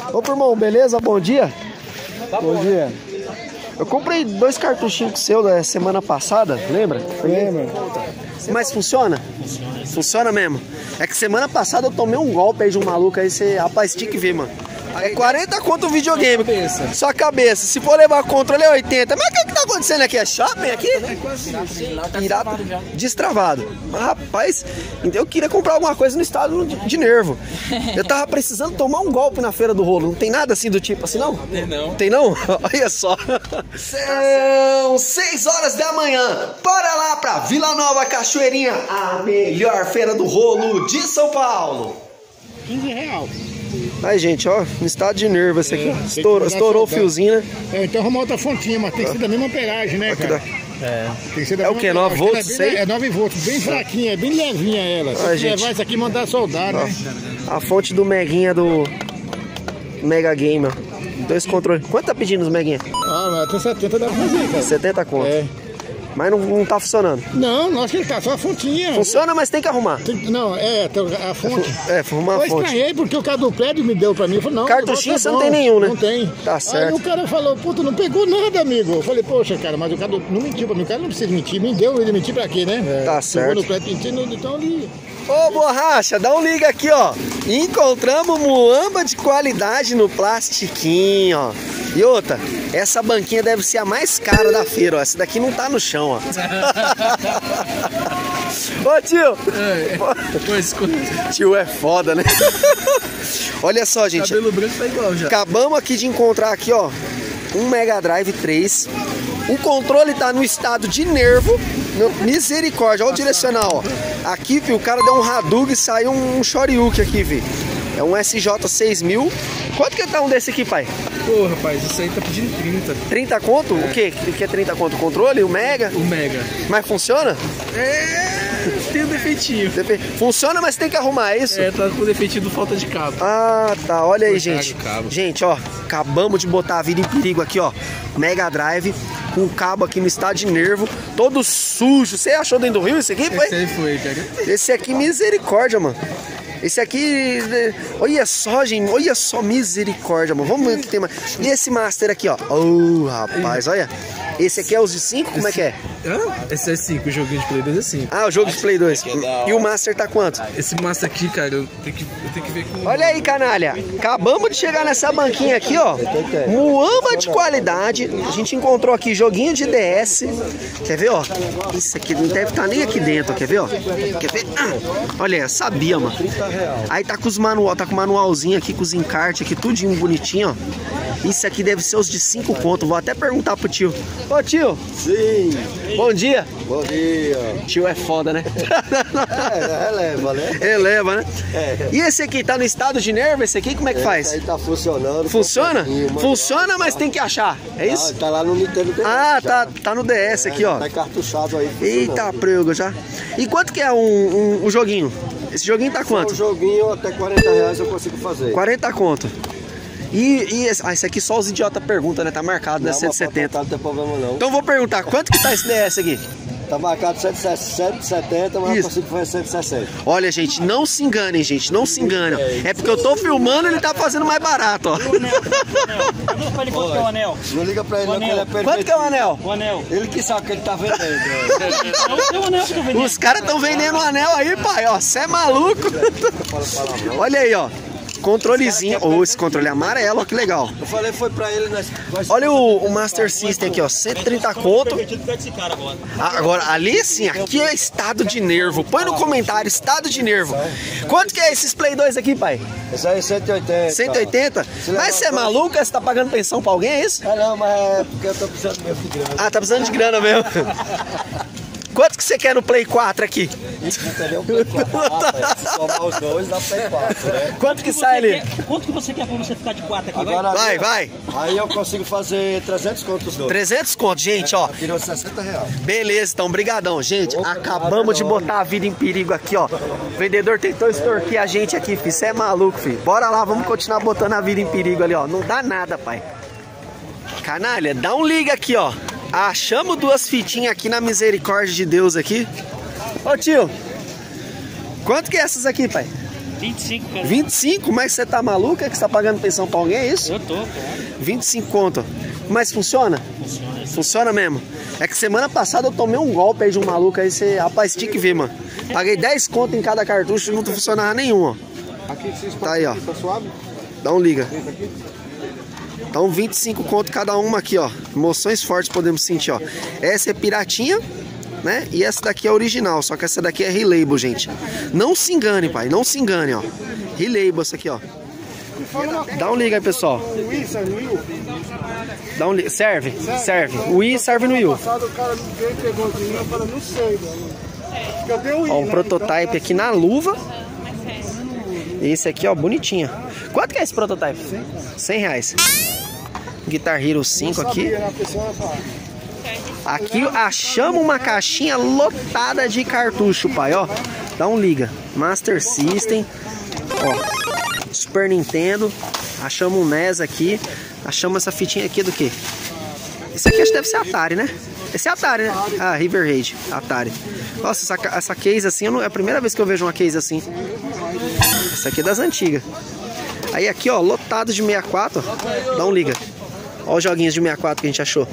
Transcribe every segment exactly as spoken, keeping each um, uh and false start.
Ô, irmão, beleza? Bom dia. Tá bom, bom dia. Eu comprei dois cartuchinhos seu da semana passada, lembra? Lembra. Mas funciona? Funciona mesmo. É que semana passada eu tomei um golpe aí de um maluco aí, você, rapaz, tinha que ver, mano. É quarenta conto o videogame. Sua cabeça. Sua cabeça. Se for levar controle é oitenta. Mas o que, que tá acontecendo aqui? É shopping aqui? É quase Irado. Destravado. Mas, rapaz, eu queria comprar alguma coisa no estado de nervo. Eu tava precisando tomar um golpe na feira do rolo. Não tem nada assim do tipo assim, não? Tem não. Tem não? Olha só. São seis horas da manhã. Bora lá pra Vila Nova Cachoeirinha, a melhor feira do rolo de São Paulo. quinze reais. Aí, gente, ó, no estado de nervo esse aqui, ó. Estourou, estourou o fiozinho, né? É, então arrumar outra fontinha, mas tem que ser da mesma amperagem, né, cara? É. Tem que ser da É o que? nove volts? É, bem, é nove volts, bem fraquinha, é bem levinha ela. Se Ai, você gente. levar isso aqui e mandar soldar, Ó, né? a fonte do Meguinha do Mega Game, ó. Dois controles. Quanto tá pedindo os Meguinha? Ah, mas até setenta dá pra fazer, cara. setenta conto. É. Mas não, não tá funcionando. Não, não acho que ele tá, só a fontinha. Funciona, mas tem que arrumar. Tem, não, é, a fonte. É, arrumar a Eu fonte. estranhei porque o cara do prédio me deu pra mim. Eu falei, não, Cartuchinho tá você não bom. tem nenhum, né? Não tem. Tá certo. Aí o cara falou, puta, não pegou nada, amigo. Eu falei, poxa, cara, mas o cara não mentiu pra mim. O cara não precisa mentir. Me deu, ele mentiu pra quê, né? Tá é, certo. No prédio, então ele... Ô, borracha, dá um liga aqui, ó. Encontramos muamba de qualidade no plastiquinho, ó. E outra, essa banquinha deve ser a mais cara da feira, ó. Essa daqui não tá no chão, ó. Ô, tio. É, é. Tio é foda, né? Olha só, gente. Cabelo branco tá igual já. Acabamos aqui de encontrar aqui, ó, um Mega Drive três. O controle tá no estado de nervo. Misericórdia, olha o direcional, ó. Aqui, filho, o cara deu um Hadouken e saiu um Shoryuken aqui, filho. É um S J seis mil. Quanto que tá um desse aqui, pai? Pô, rapaz, isso aí tá pedindo trinta. trinta conto? É. O quê? O que é trinta conto? O controle? O Mega? O Mega. Mas funciona? É, tem um defeitinho. Defe... Funciona, mas tem que arrumar, é isso? É, tá com defeitinho do falta de cabo. Ah, tá. Olha aí, Por gente. cabo. Gente, ó, acabamos de botar a vida em perigo aqui, ó. Mega Drive, com o cabo aqui no estado de nervo, todo sujo. Você achou dentro do rio esse aqui, pai? Esse aí foi, cara. Esse aqui, misericórdia, mano. Esse aqui, olha só, gente, olha só, misericórdia, mano. Vamos ver o que tem mais. E esse Master aqui, ó. Oh, rapaz, olha. Esse aqui é os de cinco? Como é que é? Hã? Esse é cinco, o joguinho de Play dois é cinco. Ah, o jogo de Play dois. E o Master tá quanto? Esse Master aqui, cara, eu tenho que, eu tenho que ver com... Olha aí, canalha. Acabamos de chegar nessa banquinha aqui, ó. Muamba de qualidade. A gente encontrou aqui joguinho de D S. Quer ver, ó? Isso aqui não deve estar nem aqui dentro, quer ver, ó? Quer ver? Ah, olha, eu sabia, mano. Aí tá com os manual, tá com o manualzinho aqui, com os encartes aqui, tudinho bonitinho, ó. Isso aqui deve ser os de cinco conto. Vou até perguntar pro tio. Ô, tio. Sim. Bom dia. Bom dia. Tio é foda, né? É, releva, né? Eleva, né? É. E esse aqui tá no estado de nervo? Esse aqui como é que faz? Esse aí tá funcionando. Funciona? Mas... Funciona, mas tem que achar. É isso? Tá, tá lá no Nintendo D S. Ah, já. tá, tá no D S aqui, ó. Tá cartuchado aí. Eita, prego já. E quanto que é um, um, um joguinho? Esse joguinho tá quanto? Um joguinho até quarenta reais eu consigo fazer. quarenta conto. E, e esse, ah, esse aqui só os idiotas perguntam, né? Tá marcado, né? Não, cento e setenta. não tem problema não. Então vou perguntar, quanto que tá esse D S aqui? Tá marcado cento e setenta, mas Isso. eu consigo fazer cento e sessenta. Olha, gente, não se enganem, gente, não se enganam. É porque eu tô filmando e ele tá fazendo mais barato, ó. Quanto que é o anel? Não liga pra ele não, que ele é perfeito. Quanto que é o anel? O anel. Ele que sabe que ele tá vendendo. É o anel que eu tô vendendo. Os caras tão vendendo o anel aí, pai, ó. Cê é maluco? Olha aí, ó. Controlezinho. Ô, oh, esse controle é amarelo, ó, que legal. Eu falei, foi pra ele, nós... Olha o, o Master System aqui, ó. cento e trinta conto. Ah, agora, ali sim, aqui é estado de nervo. Põe no comentário, estado de nervo. Quanto que é esses Play dois aqui, pai? Esse aí é cento e oitenta. cento e oitenta? Mas você é maluco? Você tá pagando pensão pra alguém, é isso? Ah, não, mas é porque eu tô precisando mesmo de grana. Ah, tá precisando de grana mesmo. Quanto que você quer no Play quatro aqui? Isso não tem nem um Play quatro. Ah, se somar os dois, dá Play quatro, né? Quanto que sai ali? Quer, quanto que você quer pra você ficar de quatro aqui? Agora, Vai, vai. Aí eu consigo fazer trezentos contos os dois. trezentos conto, gente, ó. Aqui deu sessenta reais. Beleza, então, brigadão. Gente, acabamos de botar a vida em perigo aqui, ó. O vendedor tentou extorquir a gente aqui, filho. Você é maluco, filho. Bora lá, vamos continuar botando a vida em perigo ali, ó. Não dá nada, pai. Canalha, dá um liga aqui, ó. Achamos duas fitinhas aqui na misericórdia de Deus aqui. Ô, tio. Quanto que é essas aqui, pai? vinte e cinco, cara. vinte e cinco? Mas você tá maluco? É que você tá pagando pensão pra alguém, é isso? Eu tô, cara. vinte e cinco conto. Mas funciona? Funciona. Funciona mesmo. É que semana passada eu tomei um golpe aí de um maluco aí, você, rapaz, tinha que ver, mano. Paguei dez conto em cada cartucho e não funcionava nenhum, ó. Tá aí, ó. Dá um liga. Então vinte e cinco conto cada uma aqui, ó. Emoções fortes podemos sentir, ó. Essa é piratinha, né? E essa daqui é original, só que essa daqui é relabel, gente. Não se engane, pai, não se engane, ó. Relabel essa aqui, ó. Dá um liga aí, pessoal. Dá um liga. Serve? Serve. O Wii serve no Wii. Ó, um prototype aqui na luva. Esse aqui, ó, bonitinho. Quanto que é esse prototype? cem reais. Guitar Hero cinco aqui. Aqui achamos uma caixinha lotada de cartucho, pai, ó. Dá um liga. Master System. Ó. Super Nintendo. Achamos um N E S aqui. Achamos essa fitinha aqui do que? Esse aqui acho que deve ser Atari, né? Esse é Atari, né? Ah, River Raid. Atari. Nossa, essa, essa case assim, eu não, é a primeira vez que eu vejo uma case assim. Essa aqui é das antigas. Aí aqui, ó, lotado de sessenta e quatro. Ó. Dá um liga. Ó os joguinhos de sessenta e quatro que a gente achou.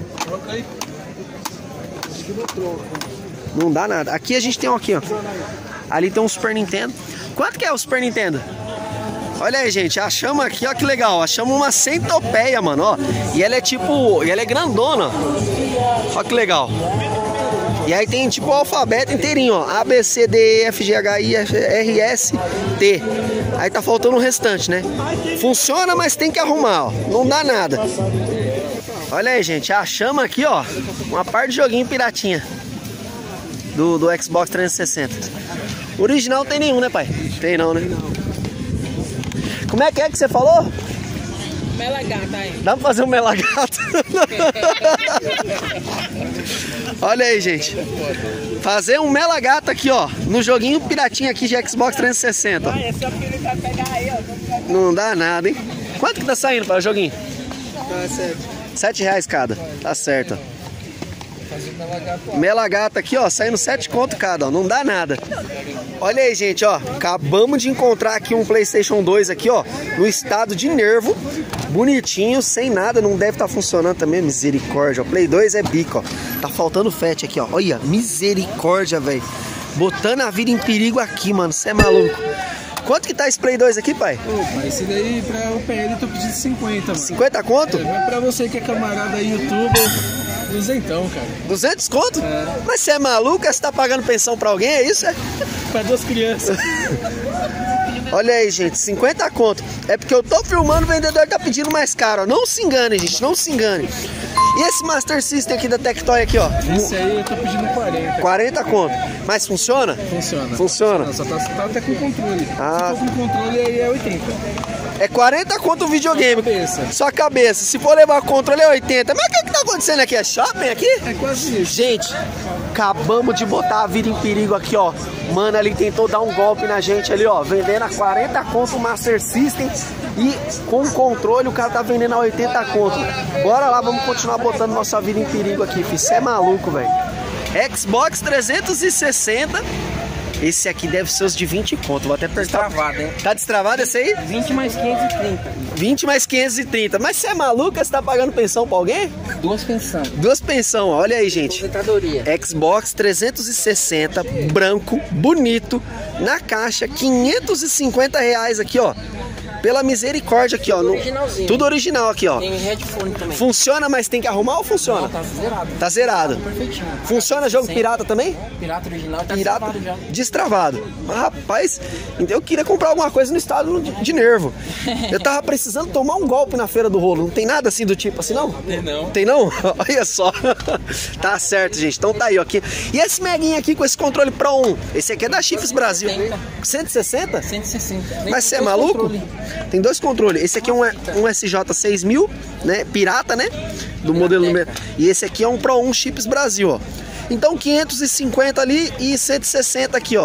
Não dá nada. Aqui a gente tem um aqui, ó. Ali tem um Super Nintendo. Quanto que é o Super Nintendo? Olha aí, gente, achamos aqui, ó, que legal. Achamos uma centopeia, mano, ó. E ela é tipo, e ela é grandona. Ó que legal. E aí tem tipo o alfabeto inteirinho, ó. A, B, C, D, E, F, G, H, I, R, S, T. Aí tá faltando o restante, né? Funciona, mas tem que arrumar, ó. Não dá nada. Olha aí, gente, achamos aqui, ó, uma parte de joguinho piratinha do, do Xbox trezentos e sessenta. Original não tem nenhum, né, pai? Tem não, né? Como é que é que você falou? Melagata aí. Dá pra fazer um melagato? Olha aí, gente. Fazer um melagato aqui, ó. No joguinho piratinha aqui de Xbox trezentos e sessenta. Ah, esse é o que ele vai pegar aí, ó. Não dá nada, hein? Quanto que tá saindo para o joguinho? Tá certo. Sete reais cada. Tá certo. Melagato aqui, ó, saindo sete conto cada, ó. Não dá nada. Olha aí, gente, ó. Acabamos de encontrar aqui um PlayStation dois aqui, ó. No estado de nervo. Bonitinho, sem nada. Não deve estar tá funcionando também. Misericórdia, ó. Play dois é bico, ó. Tá faltando fat aqui, ó. Olha, misericórdia, velho. Botando a vida em perigo aqui, mano. Você é maluco. Quanto que tá esse Play dois aqui, pai? Opa, esse daí pra o P L eu tô pedindo cinquenta, mano. cinquenta conto? É, mas pra você que é camarada youtuber, duzentão, cara. duzentos conto? É. Mas você é maluco? Você tá pagando pensão pra alguém, é isso? É? Pra duas crianças. Olha aí, gente, cinquenta conto. É porque eu tô filmando, o vendedor tá pedindo mais caro, ó. Não se engane, gente, não se engane. E esse Master System aqui da Tectoy aqui, ó? Esse aí eu tô pedindo quarenta. quarenta conto. Mas funciona? Funciona. Funciona. Só tá, tá até com controle. Ah. Se for com controle, aí é oitenta. É quarenta conto o videogame. Só a cabeça. Só a cabeça. Se for levar controle é oitenta. Mas o que que tá acontecendo aqui? É shopping aqui? É quase isso. Gente, acabamos de botar a vida em perigo aqui, ó. Mano ali tentou dar um golpe na gente ali, ó. Vendendo a quarenta conto o Master System. E com controle o cara tá vendendo a oitenta conto. Bora lá, vamos continuar botando nossa vida em perigo aqui, filho. Você é maluco, velho. Xbox trezentos e sessenta. Esse aqui deve ser os de vinte conto. Vou até apertar. Destravado, hein? Tá destravado esse aí? vinte mais quinhentos e trinta. vinte mais quinhentos e trinta. Mas você é maluco? Você tá pagando pensão pra alguém? Duas pensões. Duas pensão, olha aí, gente. Aposentadoria. Xbox trezentos e sessenta, branco, bonito, na caixa, quinhentos e cinquenta reais aqui, ó. Pela misericórdia aqui, ó. No, originalzinho. tudo original aqui, ó. Tem headphone também. Funciona, mas tem que arrumar ou funciona? Não, tá zerado. Tá zerado. Perfeitinho. Funciona jogo Sim. pirata também? Pirata original tá Pirata destravado já. destravado. Mas, rapaz, eu queria comprar alguma coisa no estado de, de nervo. Eu tava precisando tomar um golpe na feira do rolo. Não tem nada assim do tipo assim, não? Tem não. Tem não? Olha só. Tá certo, gente. Então tá aí, ó. Aqui. E esse meguinho aqui com esse controle Pro um? Esse aqui é da Chifres Brasil. cento e sessenta? cento e sessenta. Mas você é maluco? Tem dois controles. Esse aqui é um, um S J seis mil, né? Pirata, né? Do modelo número. E esse aqui é um Pro um Chips Brasil, ó. Então quinhentos e cinquenta ali e cento e sessenta aqui, ó.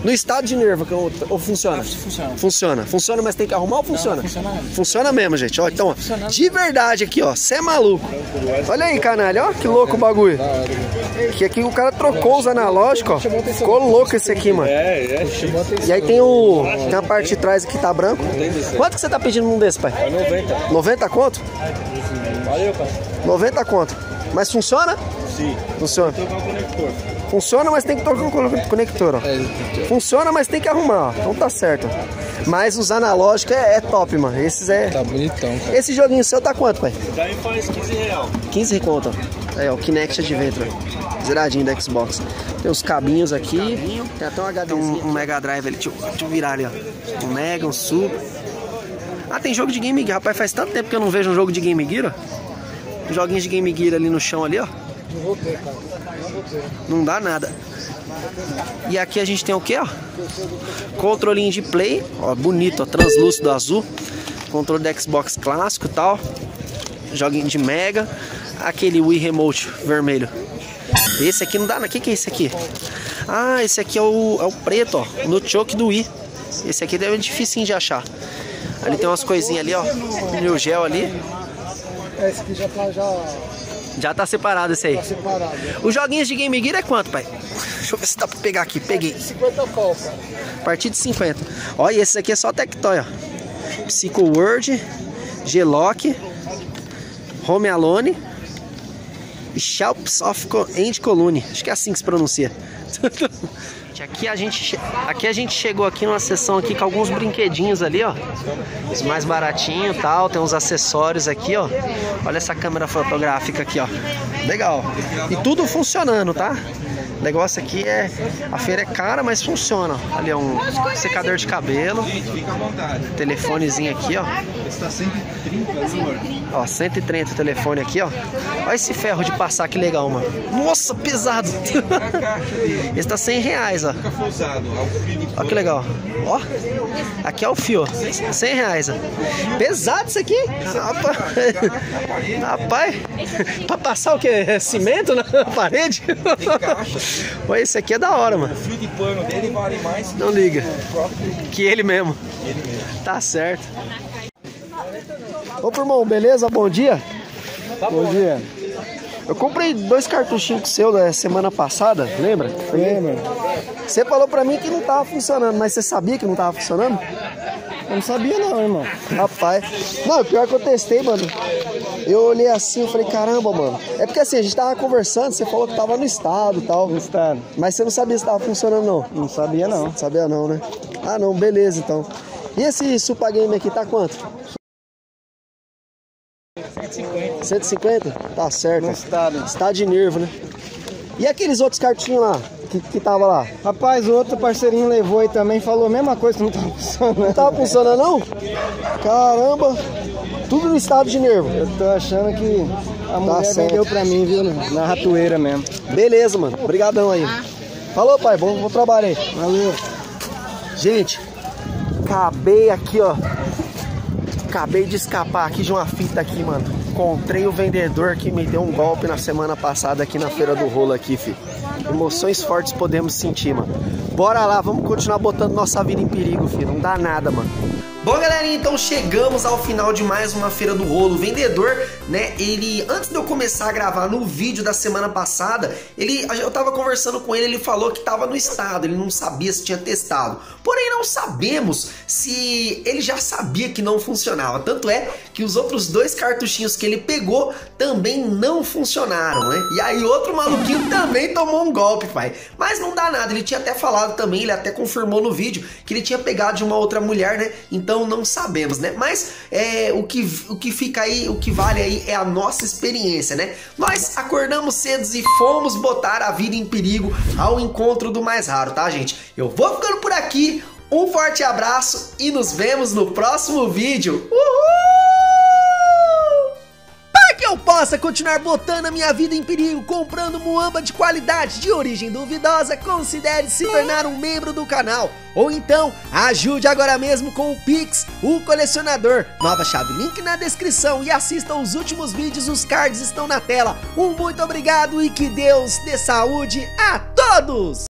No estado de nervo, que ou, ou funciona? Ah, funciona. Funciona. Funciona, mas tem que arrumar ou funciona? Não, funciona mesmo. Funciona mesmo, gente. Ó, então, ó, Funciona. de verdade aqui, ó. Você é maluco. Olha aí, canalha. Ó, que louco o bagulho. Que aqui o cara trocou os analógicos, ó. Ficou louco esse aqui, mano. É, é. E aí tem o... Tem a parte de trás aqui, tá branco. Quanto que você tá pedindo num desse, pai? É noventa. noventa conto? Valeu, pai. noventa conto. Mas funciona? Sim. Funciona. Trocar o conector. Funciona, mas tem que trocar o conector, ó. Funciona, mas tem que arrumar, ó. Então tá certo. Mas os analógicos é, é top, mano. Esses é... Tá bonitão, cara. Esse joguinho seu tá quanto, pai? Daí faz quinze reais. quinze conto, ó. É, o Kinect Adventure. Zeradinho da Xbox. Tem os cabinhos aqui. Tem até um HDzinho. Um, um Mega Drive ali. Deixa eu, deixa eu virar ali, ó. Um Mega, um Super. Ah, tem jogo de Game Gear. Rapaz, faz tanto tempo que eu não vejo um jogo de Game Gear, ó. Joguinhos de Game Gear ali no chão ali, ó. Não vou ter, cara. Não vou ter. Não dá nada. E aqui a gente tem o que, ó? Controlinho de play, ó, bonito, ó, translúcido azul. Controle da Xbox clássico e tal. Joguinho de Mega. Aquele Wii Remote vermelho. Esse aqui não dá nada. O que, que é esse aqui? Ah, esse aqui é o, é o preto, ó. No choke do Wii. Esse aqui deve ser difícil de achar. Ali tem umas coisinhas ali, ó. Neo Geo ali. Esse aqui já tá, já Já tá separado esse aí. tá separado. Os joguinhos de Game Gear é quanto, pai? Deixa eu ver se dá pra pegar aqui. Peguei. cinquenta pau, cara. A partir de cinquenta. Olha, esse aqui é só Tectoy, ó. Psycho World, G-Lock, Home Alone e Shelps of End Colony. Acho que é assim que se pronuncia. Aqui a gente, aqui a gente chegou aqui numa seção aqui com alguns brinquedinhos ali, ó. Os mais baratinhos e tal. Tem uns acessórios aqui, ó. Olha essa câmera fotográfica aqui, ó. Legal. E tudo funcionando, tá? O negócio aqui é... A feira é cara, mas funciona. Ali é um secador de cabelo. Fica à vontade. Telefonezinho aqui, ó. Está cento e trinta, amor. Ó, cento e trinta o telefone aqui, ó. Olha esse ferro de passar, que legal, mano. Nossa, pesado. Esse tá cem reais, ó. Fica forçado. Olha que legal. Ó, aqui é o fio, ó. cem reais, ó. Pesado isso aqui. Rapaz, rapaz, pra passar o que? Cimento na parede? Pô, esse aqui é da hora, mano. O fio de pano dele vale mais Não liga. próprio Que ele mesmo. ele mesmo. Tá certo. Ô, irmão, beleza? Bom dia. Bom dia. Eu comprei dois cartuchinhos seu da semana passada, lembra? Lembra? Você falou pra mim que não tava funcionando, mas você sabia que não tava funcionando? Eu não sabia não, irmão. Rapaz. Não, pior que eu testei, mano. Eu olhei assim, eu falei, caramba, mano. É porque assim, a gente tava conversando, você falou que tava no estado e tal. No estado. Mas você não sabia se tava funcionando, não. Não sabia não. Não sabia não, né? Ah, não, beleza, então. E esse Super Game aqui tá quanto? cento e cinquenta? Tá certo. No estado. Estado de nervo, né? E aqueles outros cartuchinhos lá, que, que tava lá? Rapaz, o outro parceirinho levou aí também, falou a mesma coisa, que não tava funcionando. Não tava funcionando, não? Caramba! Tudo no estado de nervo. Eu tô achando que a mulher certo. vendeu pra mim, viu? Na ratoeira mesmo. Beleza, mano. Obrigadão aí. Falou, pai. Bom, bom trabalho aí. Valeu. Gente, acabei aqui, ó. Acabei de escapar aqui de uma fita aqui, mano. Encontrei o vendedor que me deu um golpe na semana passada aqui na Feira do Rolo aqui, filho. Emoções fortes podemos sentir, mano. Bora lá, vamos continuar botando nossa vida em perigo, filho. Não dá nada, mano. Bom, galerinha, então chegamos ao final de mais uma Feira do Rolo. O vendedor, né, ele, antes de eu começar a gravar no vídeo da semana passada, ele, eu tava conversando com ele, ele falou que tava no estado, ele não sabia se tinha testado. Porém, não sabemos se ele já sabia que não funcionava. Tanto é que os outros dois cartuchinhos que ele pegou também não funcionaram, né? E aí outro maluquinho também tomou um golpe, pai. Mas não dá nada, ele tinha até falado também, ele até confirmou no vídeo que ele tinha pegado de uma outra mulher, né? Então não sabemos, né? Mas é, o, que, o que fica aí, o que vale aí é a nossa experiência, né? Nós acordamos cedo e fomos botar a vida em perigo ao encontro do mais raro, tá, gente? Eu vou ficando por aqui, um forte abraço e nos vemos no próximo vídeo. Uhul! Para que eu possa continuar botando a minha vida em perigo comprando muamba de qualidade de origem duvidosa, considere se tornar um membro do canal. Ou então, ajude agora mesmo com o Pix, o colecionador. Nova chave, link na descrição e assista os últimos vídeos, os cards estão na tela. Um muito obrigado e que Deus dê saúde a todos!